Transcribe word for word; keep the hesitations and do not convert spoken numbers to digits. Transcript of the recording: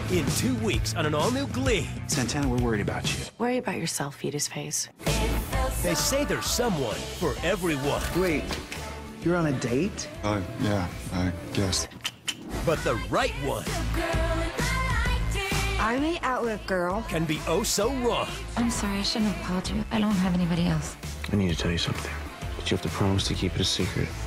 In two weeks on an all-new Glee. Santana, we're worried about you. Worry about yourself, fetus face. They say there's someone for everyone. Wait, you're on a date? Uh, yeah, I guess. But the right one I made out with a girl. can be oh so wrong. I'm sorry, I shouldn't have called you. I don't have anybody else. I need to tell you something, but you have to promise to keep it a secret.